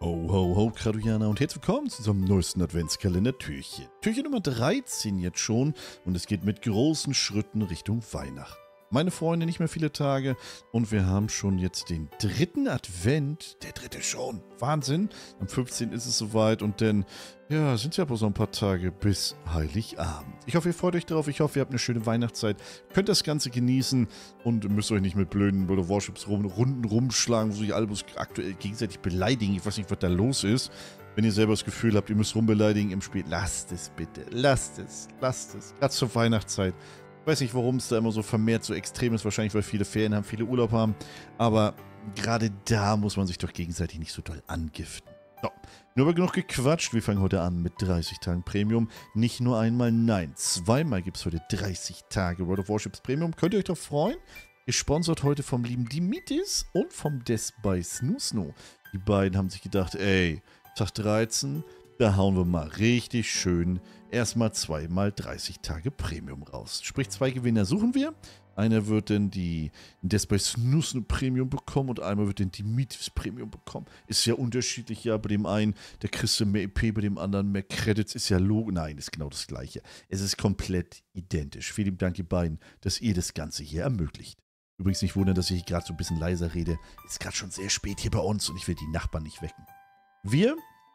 Ho, ho, ho, Graduianer und herzlich willkommen zu unserem neuesten Adventskalender-Türchen. Türchen Nummer 13 jetzt schon und es geht mit großen Schritten Richtung Weihnachten. Meine Freunde, nicht mehr viele Tage und wir haben schon jetzt den dritten Advent. Der dritte schon. Wahnsinn. Am 15. ist es soweit und dann, ja, sind es ja bloß noch ein paar Tage bis Heiligabend. Ich hoffe, ihr freut euch drauf. Ich hoffe, ihr habt eine schöne Weihnachtszeit. Könnt das Ganze genießen und müsst euch nicht mit blöden World of Warships Runden rumschlagen, wo sich alle bloß aktuell gegenseitig beleidigen. Ich weiß nicht, was da los ist. Wenn ihr selber das Gefühl habt, ihr müsst rumbeleidigen im Spiel, lasst es bitte. Lasst es. Lasst es. Gerade zur Weihnachtszeit. Ich weiß nicht, warum es da immer so vermehrt so extrem ist. Wahrscheinlich, weil viele Ferien haben, viele Urlaub haben. Aber gerade da muss man sich doch gegenseitig nicht so doll angiften. So, nur aber genug gequatscht. Wir fangen heute an mit 30 Tagen Premium. Nicht nur einmal, nein, zweimal gibt es heute 30 Tage World of Warships Premium. Könnt ihr euch doch freuen. Gesponsert heute vom lieben Dimitis und vom Des by Snusno. Die beiden haben sich gedacht, ey, Tag 13, da hauen wir mal richtig schön erstmal zweimal 30 Tage Premium raus. Sprich, 2 Gewinner suchen wir. Einer wird dann die Des by Snusno Premium bekommen und einmal wird dann die Dimitis Premium bekommen. Ist ja unterschiedlich, ja. Bei dem einen, der kriegst du mehr EP, bei dem anderen mehr Credits. Ist ja logisch. Nein, ist genau das Gleiche. Es ist komplett identisch. Vielen Dank, ihr beiden, dass ihr das Ganze hier ermöglicht. Übrigens nicht wundern, dass ich gerade so ein bisschen leiser rede. Ist gerade schon sehr spät hier bei uns und ich will die Nachbarn nicht wecken. Wir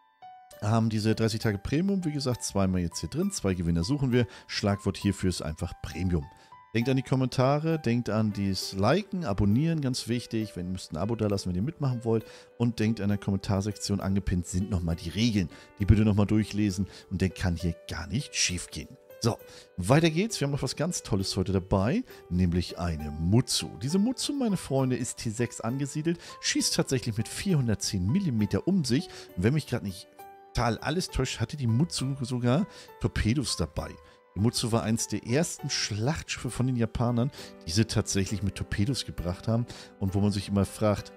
haben diese 30 Tage Premium, wie gesagt, zweimal jetzt hier drin. 2 Gewinner suchen wir. Schlagwort hierfür ist einfach Premium. Denkt an die Kommentare, denkt an das Liken, Abonnieren, ganz wichtig. Ihr müsst ein Abo da lassen, wenn ihr mitmachen wollt. Und denkt an der Kommentarsektion, angepinnt sind nochmal die Regeln. Die bitte nochmal durchlesen und dann kann hier gar nicht schief gehen. So, weiter geht's. Wir haben noch was ganz Tolles heute dabei, nämlich eine Mutsu. Diese Mutsu, meine Freunde, ist T6 angesiedelt, schießt tatsächlich mit 410 mm um sich. Und wenn mich gerade nicht total alles täuscht, hatte die Mutsu sogar Torpedos dabei. Die Mutsu war eins der ersten Schlachtschiffe von den Japanern, die sie tatsächlich mit Torpedos gebracht haben. Und wo man sich immer fragt,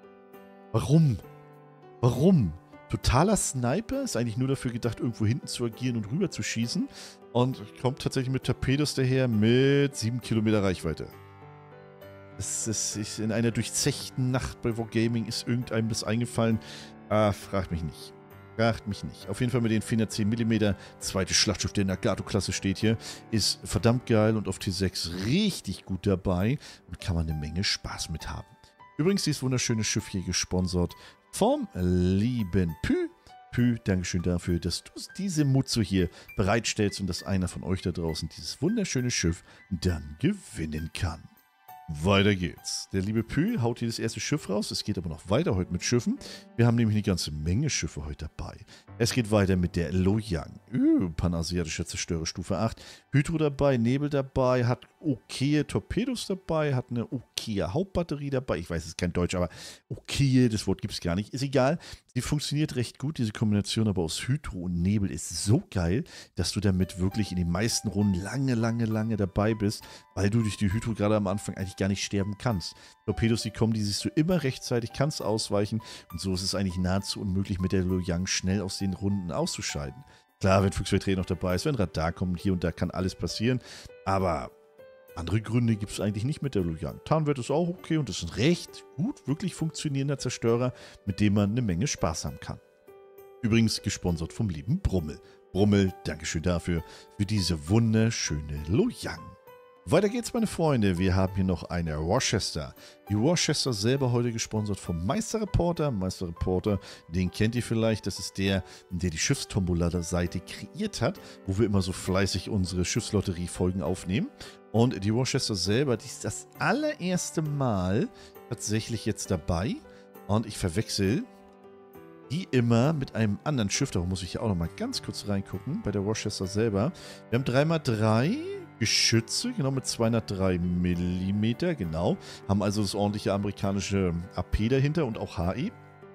warum? Warum? Totaler Sniper, ist eigentlich nur dafür gedacht, irgendwo hinten zu agieren und rüber zu schießen. Und kommt tatsächlich mit Torpedos daher mit 7 Kilometer Reichweite. Das ist in einer durchzechten Nacht bei Wargaming ist irgendeinem das eingefallen. Fragt mich nicht. Fragt mich nicht. Auf jeden Fall mit den 410 mm. Zweites Schlachtschiff der Nagato-Klasse steht hier. Ist verdammt geil und auf T6 richtig gut dabei. Und kann man eine Menge Spaß mit haben. Übrigens, dieses wunderschöne Schiff hier gesponsert vom lieben Pü. Pü, Dankeschön dafür, dass du diese Mutsu hier bereitstellst und dass einer von euch da draußen dieses wunderschöne Schiff dann gewinnen kann. Weiter geht's. Der liebe Pü haut hier das erste Schiff raus. Es geht aber noch weiter heute mit Schiffen. Wir haben nämlich eine ganze Menge Schiffe heute dabei. Es geht weiter mit der Loyang. Panasiatischer Zerstörer Stufe 8. Hydro dabei, Nebel dabei, hat okaye Torpedos dabei, hat eine okaye Hauptbatterie dabei. Ich weiß, es ist kein Deutsch, aber okaye, das Wort gibt es gar nicht. Ist egal. Sie funktioniert recht gut, diese Kombination aber aus Hydro und Nebel ist so geil, dass du damit wirklich in den meisten Runden lange dabei bist, weil du durch die Hydro gerade am Anfang eigentlich gar nicht sterben kannst. Torpedos, die kommen, die siehst du immer rechtzeitig, kannst ausweichen und so ist es eigentlich nahezu unmöglich, mit der Loyang schnell aus den Runden auszuscheiden. Klar, wenn Flugzeugträger noch dabei ist, wenn Radar kommt, hier und da kann alles passieren, aber andere Gründe gibt es eigentlich nicht mit der Loyang. Tarnwert ist auch okay und ist ein recht gut, wirklich funktionierender Zerstörer, mit dem man eine Menge Spaß haben kann. Übrigens gesponsert vom lieben Brummel. Brummel, Dankeschön dafür, für diese wunderschöne Loyang. Weiter geht's, meine Freunde. Wir haben hier noch eine Worcester. Die Worcester selber heute gesponsert vom Meisterreporter. Meisterreporter, den kennt ihr vielleicht. Das ist der die Schiffstombola-Seite kreiert hat, wo wir immer so fleißig unsere Schiffslotterie-Folgen aufnehmen. Und die Worcester selber, die ist das allererste Mal tatsächlich jetzt dabei. Und ich verwechsel die immer mit einem anderen Schiff. Darum muss ich ja auch noch mal ganz kurz reingucken bei der Worcester selber. Wir haben 3x3 Geschütze, genau mit 203 mm, genau. Haben also das ordentliche amerikanische AP dahinter und auch HE.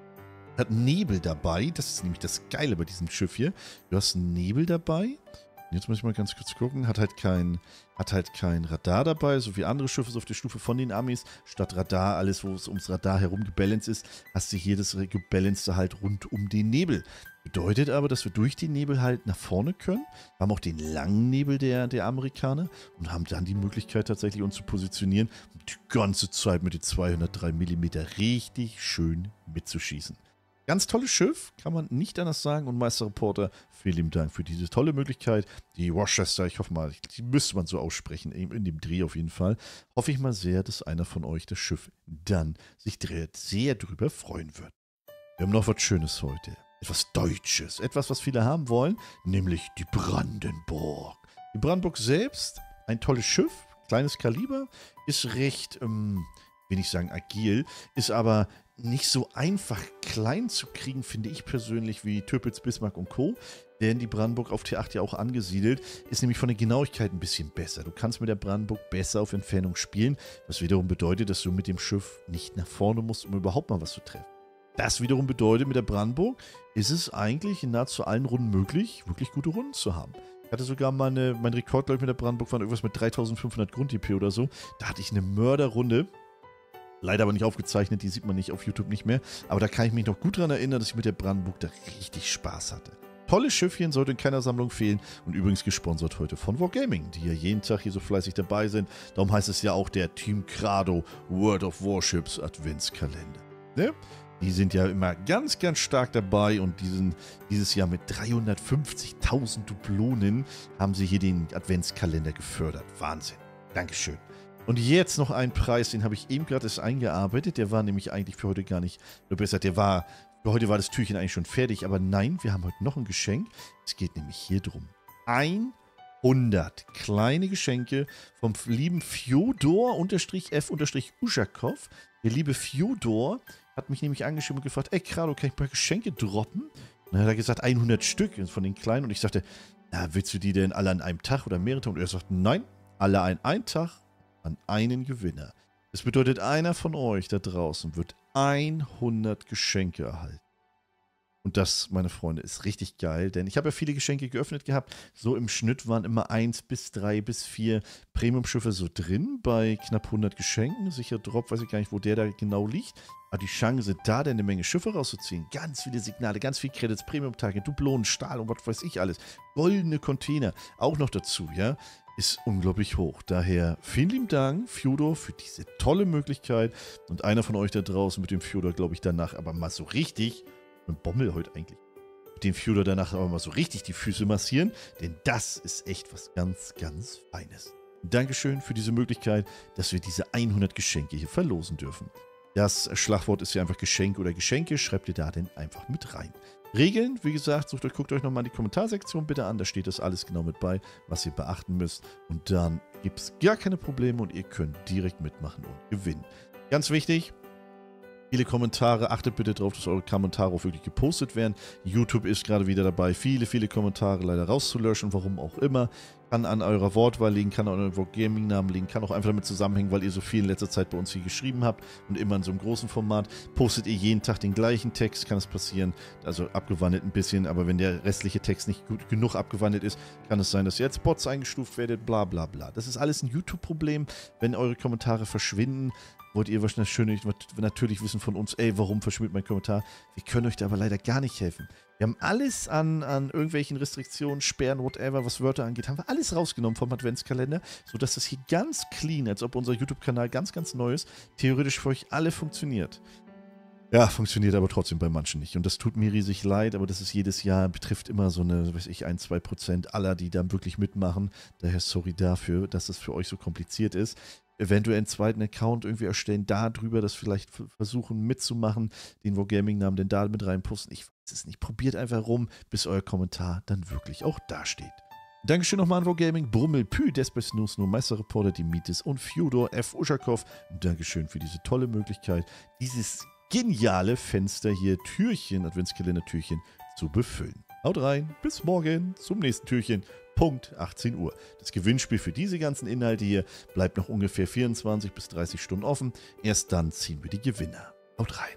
Hat Nebel dabei, das ist nämlich das Geile bei diesem Schiff hier. Du hast Nebel dabei. Jetzt muss ich mal ganz kurz gucken. Hat halt kein Radar dabei, so wie andere Schiffe so auf der Stufe von den Amis. Statt Radar, alles, wo es ums Radar herum gebalanced ist, hast du hier das gebalancete halt rund um den Nebel. Bedeutet aber, dass wir durch den Nebel halt nach vorne können. Wir haben auch den langen Nebel der Amerikaner und haben dann die Möglichkeit tatsächlich uns zu positionieren und die ganze Zeit mit den 203 mm richtig schön mitzuschießen. Ganz tolles Schiff, kann man nicht anders sagen. Und Meister Reporter, vielen lieben Dank für diese tolle Möglichkeit. Die Worcester, ich hoffe mal, die müsste man so aussprechen, in dem Dreh auf jeden Fall. Hoffe ich mal sehr, dass einer von euch das Schiff dann sich sehr drüber freuen wird. Wir haben noch was Schönes heute. Etwas Deutsches. Etwas, was viele haben wollen, nämlich die Brandenburg. Die Brandenburg selbst, ein tolles Schiff, kleines Kaliber, ist recht, will ich sagen agil, ist aber nicht so einfach klein zu kriegen, finde ich persönlich, wie Tirpitz, Bismarck und Co. Denn die Brandenburg auf T8 ja auch angesiedelt, ist nämlich von der Genauigkeit ein bisschen besser. Du kannst mit der Brandenburg besser auf Entfernung spielen, was wiederum bedeutet, dass du mit dem Schiff nicht nach vorne musst, um überhaupt mal was zu treffen. Das wiederum bedeutet, mit der Brandenburg ist es eigentlich in nahezu allen Runden möglich, wirklich gute Runden zu haben. Ich hatte sogar mal mein Rekord, glaube ich, mit der Brandenburg war irgendwas mit 3500 Grund-DP oder so. Da hatte ich eine Mörderrunde. Leider aber nicht aufgezeichnet, die sieht man nicht auf YouTube nicht mehr. Aber da kann ich mich noch gut daran erinnern, dass ich mit der Brandenburg da richtig Spaß hatte. Tolles Schiffchen, sollte in keiner Sammlung fehlen. Und übrigens gesponsert heute von Wargaming, die ja jeden Tag hier so fleißig dabei sind. Darum heißt es ja auch der Team Crado World of Warships Adventskalender. Ne? Die sind ja immer ganz, ganz stark dabei und dieses Jahr mit 350.000 Dublonen haben sie hier den Adventskalender gefördert. Wahnsinn. Dankeschön. Und jetzt noch ein Preis, den habe ich eben gerade erst eingearbeitet. Der war nämlich eigentlich für heute gar nicht, oder besser, für heute war das Türchen eigentlich schon fertig. Aber nein, wir haben heute noch ein Geschenk. Es geht nämlich hier drum. 100 kleine Geschenke vom lieben Fjodor-F-Uschakov. Der liebe Fjodor hat mich nämlich angeschrieben und gefragt, ey Crado, kann ich ein paar Geschenke droppen? Und dann hat er gesagt, 100 Stück von den kleinen. Und ich sagte, na, willst du die denn alle an einem Tag oder mehrere Tage? Und er sagt, nein, alle an einem Tag. An einen Gewinner. Das bedeutet, einer von euch da draußen wird 100 Geschenke erhalten. Und das, meine Freunde, ist richtig geil, denn ich habe ja viele Geschenke geöffnet gehabt. So im Schnitt waren immer 1 bis 3 bis 4 Premium-Schiffe so drin bei knapp 100 Geschenken. Sicher Drop, weiß ich gar nicht, wo der da genau liegt. Aber die Chance, da denn eine Menge Schiffe rauszuziehen, ganz viele Signale, ganz viele Credits, Premium-Tage, Dublonen, Stahl und was weiß ich alles. Goldene Container, auch noch dazu, ja. Ist unglaublich hoch. Daher vielen lieben Dank, Fjodor, für diese tolle Möglichkeit. Und einer von euch da draußen mit dem Fjodor, glaube ich, danach aber mal so richtig, mit Bommel heute eigentlich, mit dem Fjodor danach aber mal so richtig die Füße massieren, denn das ist echt was ganz, ganz Feines. Dankeschön für diese Möglichkeit, dass wir diese 100 Geschenke hier verlosen dürfen. Das Schlagwort ist ja einfach Geschenk oder Geschenke, schreibt ihr da denn einfach mit rein. Regeln, wie gesagt, guckt euch nochmal die Kommentarsektion bitte an, da steht das alles genau mit bei, was ihr beachten müsst. Und dann gibt es gar keine Probleme und ihr könnt direkt mitmachen und gewinnen. Ganz wichtig, viele Kommentare, achtet bitte darauf, dass eure Kommentare auch wirklich gepostet werden. YouTube ist gerade wieder dabei, viele Kommentare leider rauszulöschen, warum auch immer. Kann an eurer Wortwahl liegen, kann an eurem Gaming-Namen liegen, kann auch einfach damit zusammenhängen, weil ihr so viel in letzter Zeit bei uns hier geschrieben habt und immer in so einem großen Format. Postet ihr jeden Tag den gleichen Text, kann es passieren, also abgewandelt ein bisschen, aber wenn der restliche Text nicht gut genug abgewandelt ist, kann es sein, dass ihr als Bots eingestuft werdet, bla bla bla. Das ist alles ein YouTube-Problem, wenn eure Kommentare verschwinden. Wollt ihr wahrscheinlich natürlich wissen von uns, ey, warum verschwindet mein Kommentar? Wir können euch da aber leider gar nicht helfen. Wir haben alles an irgendwelchen Restriktionen, Sperren, whatever, was Wörter angeht, haben wir alles rausgenommen vom Adventskalender, sodass das hier ganz clean, als ob unser YouTube-Kanal ganz, ganz neu ist, theoretisch für euch alle funktioniert. Ja, funktioniert aber trotzdem bei manchen nicht. Und das tut mir riesig leid, aber das ist jedes Jahr, betrifft immer so eine, weiß ich, 1-2% aller, die da wirklich mitmachen. Daher sorry dafür, dass es für euch so kompliziert ist. Eventuell einen zweiten Account irgendwie erstellen, da drüber das vielleicht versuchen mitzumachen, den Wargaming-Namen denn da mit reinposten. Ich weiß es nicht. Probiert einfach rum, bis euer Kommentar dann wirklich auch dasteht. Dankeschön nochmal an Wargaming, Brummelpü, Despes Snus, nur Meisterreporter, Dimitis und Fjodor F. Uschakov. Dankeschön für diese tolle Möglichkeit, dieses geniale Fenster hier, Türchen, Adventskalender-Türchen, zu befüllen. Haut rein, bis morgen zum nächsten Türchen. Punkt 18 Uhr. Das Gewinnspiel für diese ganzen Inhalte hier bleibt noch ungefähr 24 bis 30 Stunden offen. Erst dann ziehen wir die Gewinner. Haut rein.